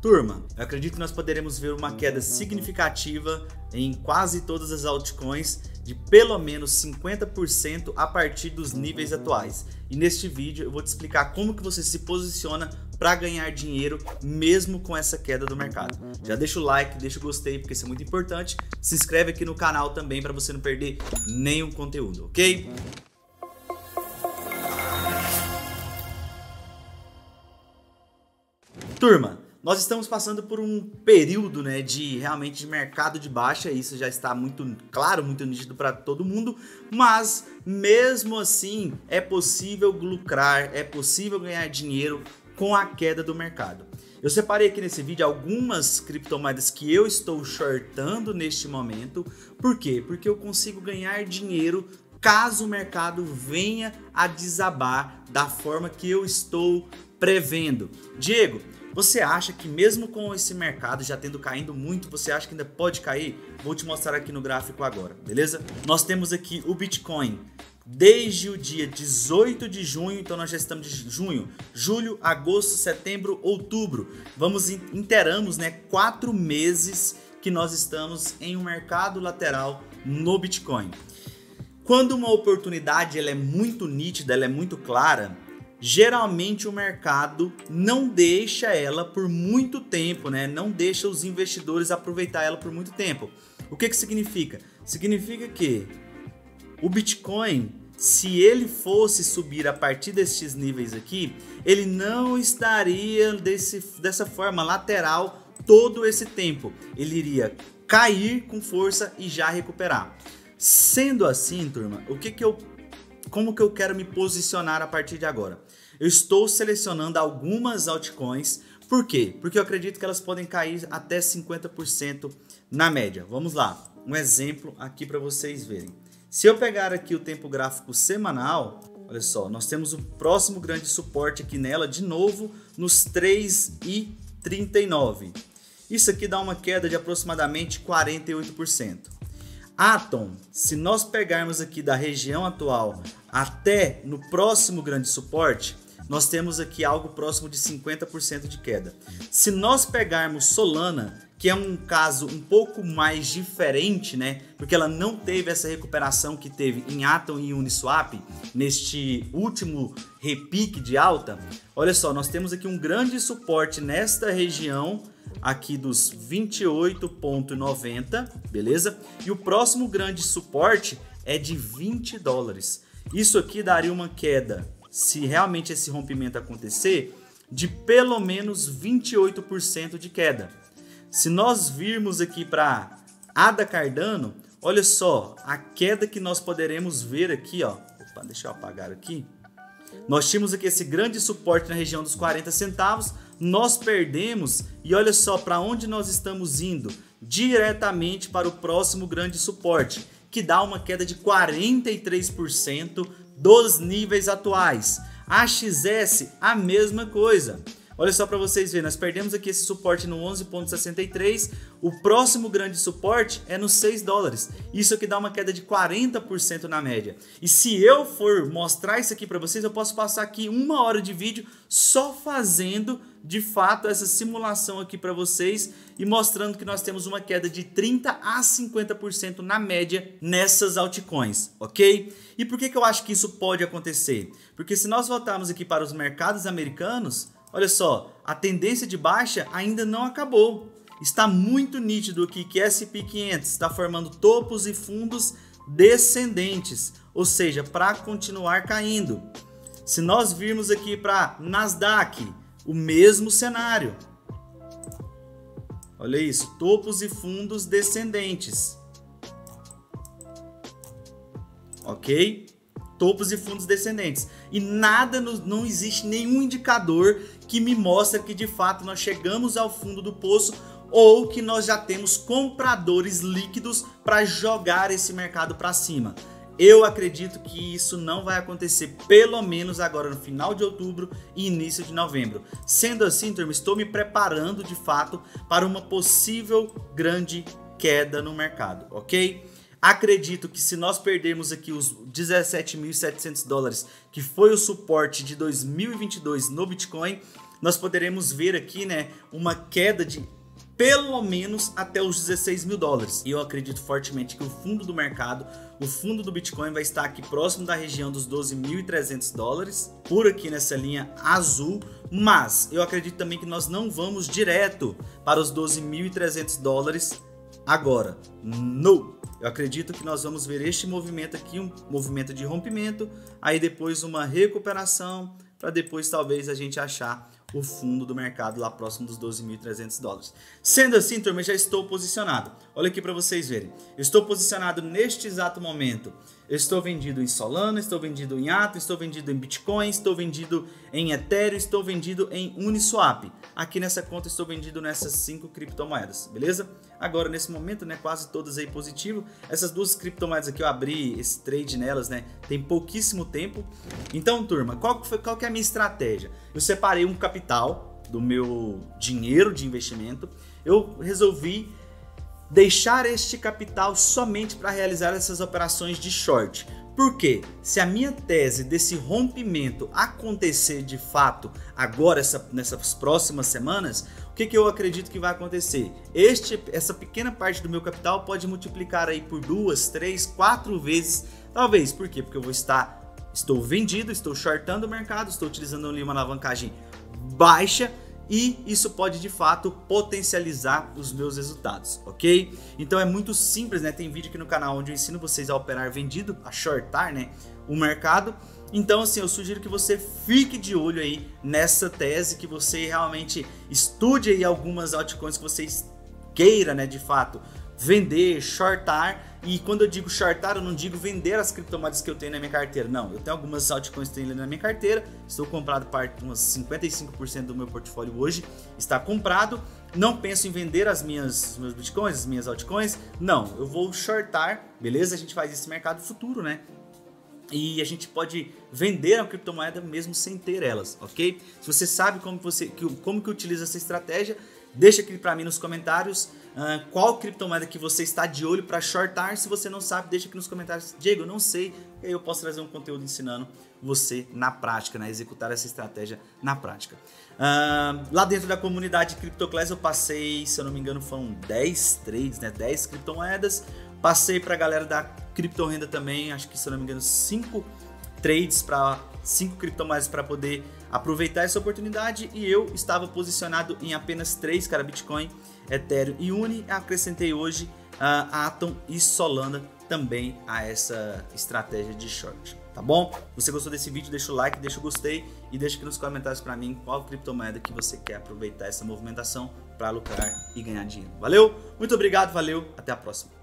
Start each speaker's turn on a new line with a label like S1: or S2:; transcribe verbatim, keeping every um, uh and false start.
S1: Turma, eu acredito que nós poderemos ver uma queda significativa em quase todas as altcoins de pelo menos cinquenta por cento a partir dos níveis atuais. E neste vídeo eu vou te explicar como que você se posiciona para ganhar dinheiro mesmo com essa queda do mercado. Já deixa o like, deixa o gostei porque isso é muito importante. Se inscreve aqui no canal também para você não perder nenhum conteúdo, ok? Turma, nós estamos passando por um período, né, de realmente de mercado de baixa, isso já está muito claro, muito nítido para todo mundo, mas mesmo assim é possível lucrar, é possível ganhar dinheiro com a queda do mercado. Eu separei aqui nesse vídeo algumas criptomoedas que eu estou shortando neste momento. Por quê? Porque eu consigo ganhar dinheiro caso o mercado venha a desabar da forma que eu estou prevendo. Diego, você acha que mesmo com esse mercado já tendo caído muito, você acha que ainda pode cair? Vou te mostrar aqui no gráfico agora, beleza? Nós temos aqui o Bitcoin desde o dia dezoito de junho, então nós já estamos de junho, julho, agosto, setembro, outubro. Vamos inteiramos, né, quatro meses que nós estamos em um mercado lateral no Bitcoin. Quando uma oportunidade ela é muito nítida, ela é muito clara, geralmente o mercado não deixa ela por muito tempo, né? Não deixa os investidores aproveitar ela por muito tempo. O que que significa? Significa que o Bitcoin, se ele fosse subir a partir desses níveis aqui, ele não estaria desse, dessa forma lateral todo esse tempo. Ele iria cair com força e já recuperar. Sendo assim, turma, o que que eu, como que eu quero me posicionar a partir de agora? Eu estou selecionando algumas altcoins. Por quê? Porque eu acredito que elas podem cair até cinquenta por cento na média. Vamos lá, um exemplo aqui para vocês verem. Se eu pegar aqui o tempo gráfico semanal, olha só, nós temos o próximo grande suporte aqui nela, de novo, nos três e trinta e nove. Isso aqui dá uma queda de aproximadamente quarenta e oito por cento. Atom, se nós pegarmos aqui da região atual até no próximo grande suporte, nós temos aqui algo próximo de cinquenta por cento de queda. Se nós pegarmos Solana, que é um caso um pouco mais diferente, né? Porque ela não teve essa recuperação que teve em Atom e Uniswap neste último repique de alta. Olha só, nós temos aqui um grande suporte nesta região aqui dos vinte e oito reais e noventa centavos, beleza? E o próximo grande suporte é de vinte dólares. Isso aqui daria uma queda, se realmente esse rompimento acontecer, de pelo menos vinte e oito por cento de queda. Se nós virmos aqui para A D A Cardano, olha só a queda que nós poderemos ver aqui, ó. Opa, deixa eu apagar aqui. Nós tínhamos aqui esse grande suporte na região dos quarenta centavos, nós perdemos e olha só para onde nós estamos indo, diretamente para o próximo grande suporte, que dá uma queda de quarenta e três por cento dos níveis atuais. A X S, a mesma coisa. Olha só para vocês verem, nós perdemos aqui esse suporte no onze reais e sessenta e três centavos, o próximo grande suporte é nos seis dólares. Isso aqui dá uma queda de quarenta por cento na média. E se eu for mostrar isso aqui para vocês, eu posso passar aqui uma hora de vídeo só fazendo de fato essa simulação aqui para vocês e mostrando que nós temos uma queda de trinta a cinquenta por cento na média nessas altcoins, ok? E por que que eu acho que isso pode acontecer? Porque se nós voltarmos aqui para os mercados americanos, olha só, a tendência de baixa ainda não acabou. Está muito nítido aqui que S e P quinhentos está formando topos e fundos descendentes, ou seja, para continuar caindo. Se nós virmos aqui para Nasdaq, o mesmo cenário. Olha isso, topos e fundos descendentes. Ok? Topos e fundos descendentes. E nada, no, não existe nenhum indicador que me mostre que de fato nós chegamos ao fundo do poço ou que nós já temos compradores líquidos para jogar esse mercado para cima. Eu acredito que isso não vai acontecer, pelo menos agora no final de outubro e início de novembro. Sendo assim, turma, estou me preparando de fato para uma possível grande queda no mercado, ok? Acredito que se nós perdermos aqui os dezessete mil e setecentos dólares, que foi o suporte de dois mil e vinte e dois no Bitcoin, nós poderemos ver aqui, né, uma queda de pelo menos até os dezesseis mil dólares. E eu acredito fortemente que o fundo do mercado, o fundo do Bitcoin vai estar aqui próximo da região dos doze mil e trezentos dólares, por aqui nessa linha azul, mas eu acredito também que nós não vamos direto para os doze mil e trezentos dólares agora. Não! Eu acredito que nós vamos ver este movimento aqui, um movimento de rompimento, aí depois uma recuperação, para depois talvez a gente achar o fundo do mercado lá próximo dos doze mil e trezentos dólares. Sendo assim, turma, eu já estou posicionado. Olha aqui para vocês verem. Eu estou posicionado neste exato momento. Eu estou vendido em Solana, estou vendido em Atom, estou vendido em Bitcoin, estou vendido em Ethereum, estou vendido em Uniswap. Aqui nessa conta estou vendido nessas cinco criptomoedas, beleza? Agora, nesse momento, né, quase todas aí positivo. Essas duas criptomoedas aqui eu abri esse trade nelas, né, tem pouquíssimo tempo. Então, turma, qual que, foi, qual que é a minha estratégia? Eu separei um capital do meu dinheiro de investimento. Eu resolvi deixar este capital somente para realizar essas operações de short. Por quê? Se a minha tese desse rompimento acontecer de fato agora, essa, nessas próximas semanas, o que, que eu acredito que vai acontecer? Este, essa pequena parte do meu capital pode multiplicar aí por duas, três, quatro vezes, talvez. Por quê? Porque eu vou estar, estou vendido, estou shortando o mercado, estou utilizando ali uma alavancagem baixa, e isso pode de fato potencializar os meus resultados, ok? Então é muito simples, né? Tem vídeo aqui no canal onde eu ensino vocês a operar vendido, a shortar, né, o mercado. Então assim, eu sugiro que você fique de olho aí nessa tese, que você realmente estude aí algumas altcoins que você queira, né, de fato vender, shortar. E quando eu digo shortar, eu não digo vender as criptomoedas que eu tenho na minha carteira. Não, eu tenho algumas altcoins que tenho na minha carteira. Estou comprado parte, umas cinquenta e cinco por cento do meu portfólio hoje está comprado. Não penso em vender as minhas meus bitcoins, as minhas altcoins. Não, eu vou shortar, beleza? A gente faz isso no mercado futuro, né? E a gente pode vender a criptomoeda mesmo sem ter elas, ok? Se você sabe como, você, como que utiliza essa estratégia, deixa aqui para mim nos comentários uh, qual criptomoeda que você está de olho para shortar. Se você não sabe, deixa aqui nos comentários. Diego, eu não sei. E aí eu posso trazer um conteúdo ensinando você na prática, né? Executar essa estratégia na prática. Uh, lá dentro da comunidade CryptoClass eu passei, se eu não me engano, foram dez trades, né? dez criptomoedas. Passei para a galera da Cripto Renda também, acho que, se eu não me engano, cinco trades para cinco criptomoedas para poder aproveitar essa oportunidade, e eu estava posicionado em apenas três, cara, Bitcoin, Ethereum e Uni. Acrescentei hoje uh, Atom e Solana também a essa estratégia de short, tá bom? Se você gostou desse vídeo, deixa o like, deixa o gostei e deixa aqui nos comentários para mim qual criptomoeda que você quer aproveitar essa movimentação para lucrar e ganhar dinheiro. Valeu? Muito obrigado, valeu, até a próxima.